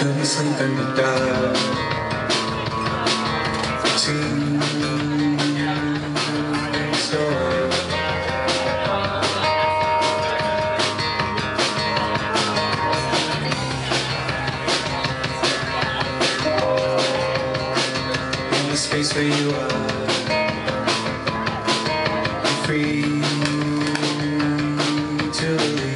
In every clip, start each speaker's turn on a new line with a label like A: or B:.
A: Couldn't sleep in the dark. Between stars. In the space where you are, I'm free to leave.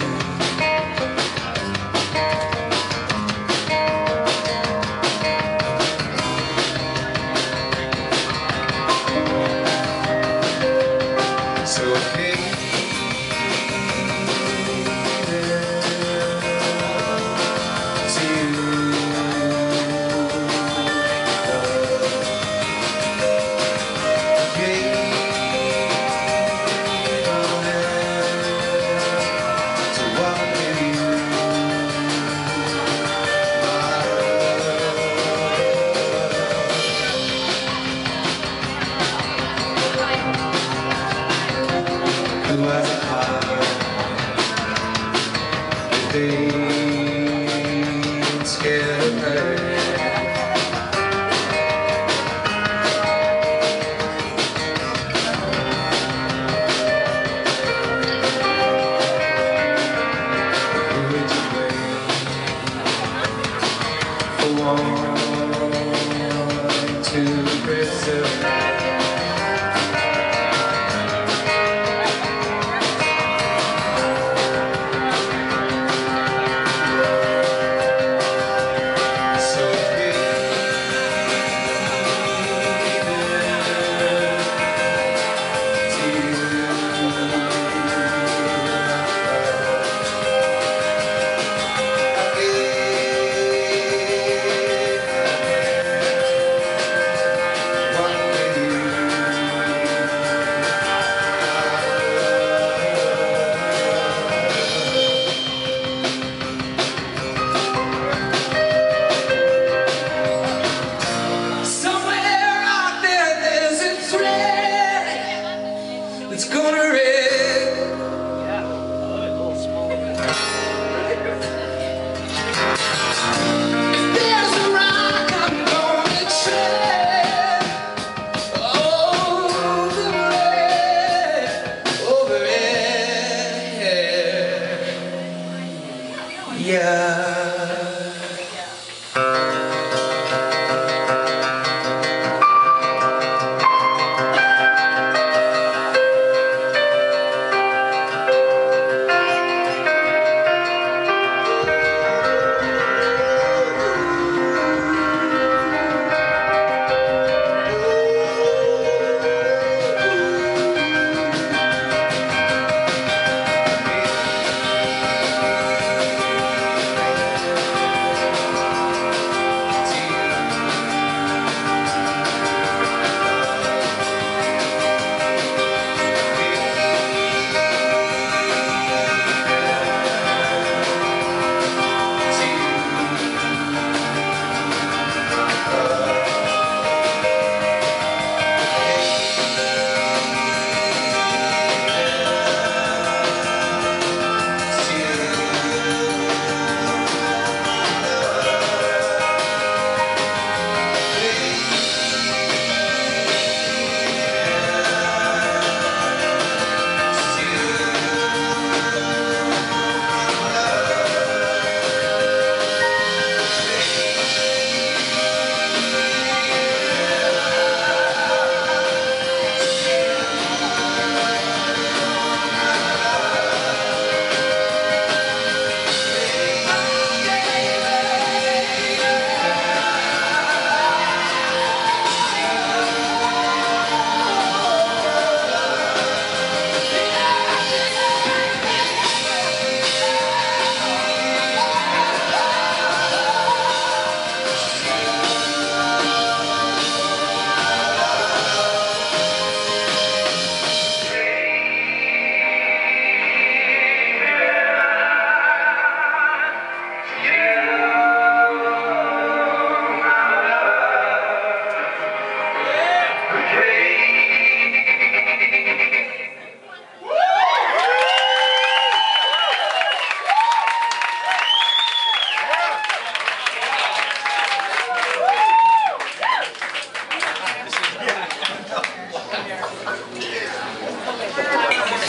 A: So hey, to you, hey, to walk with you, who has a heart that ain't scared of her. Who would you blame for wanting to preserve? It's gonna rain. If there's a rock, I'm gonna tread over it, yeah.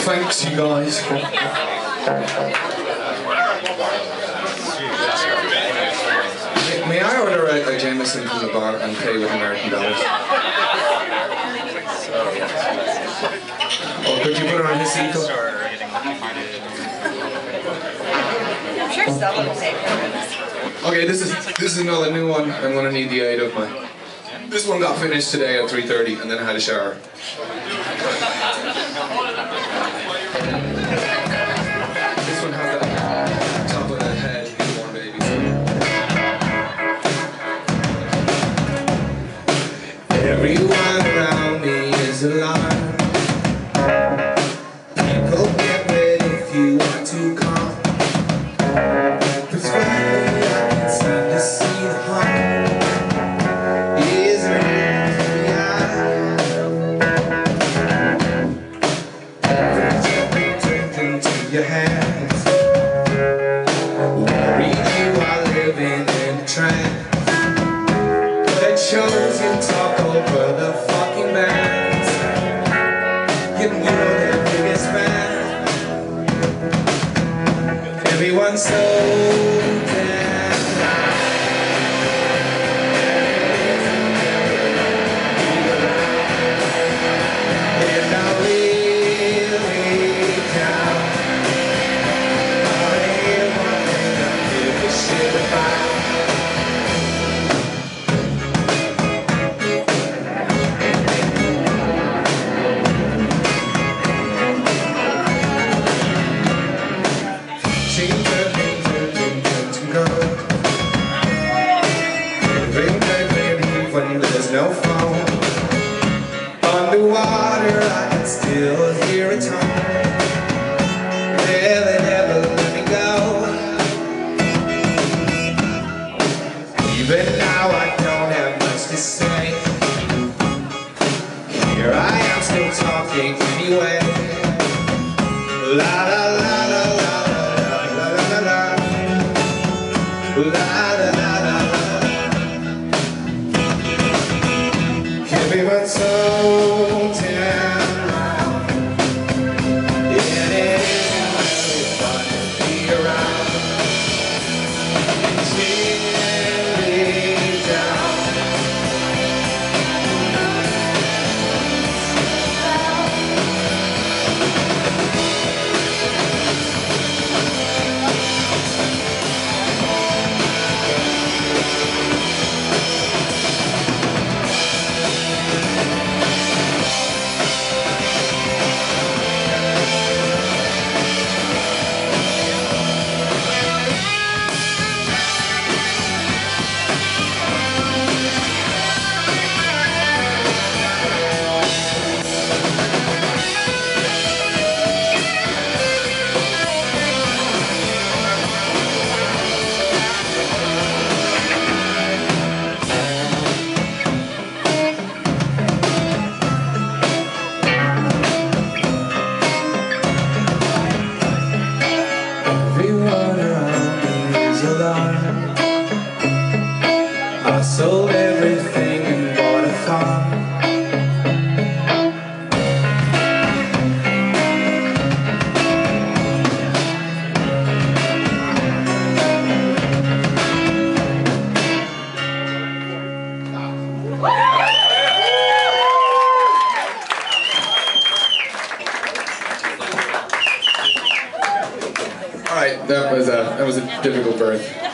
B: thanks you guys. May I order a Jameson from the bar and pay with American dollars? Or could you put it on his seat?
C: I'm sure Stella will pay for this.
B: Okay, this is another new one. I'm gonna need the aid of my. This one got finished today at 3:30, and then I had a shower. This one has that top of the head newborn baby. Everyone around me is alarmed. People get ready if you want to come. Prescribing, I can seem to see the harm. Is red to the eye. Drink into your hands. Worry you are living in a trance that shows you talk over the fucking bands. You know the biggest fan. Everyone's so damn and I really count. I ain't one thing I give a shit about. When there's no phone underwater, I can still hear a tone. Yeah, they never let me go. Even now I don't have much to say. Here I am still talking anyway. La la la la la la la la la la la la la. Everyone's so damn loud, and it isn't really fun to be around. Chilling down. I sold everything and bought a farm. All right, that was a difficult birth.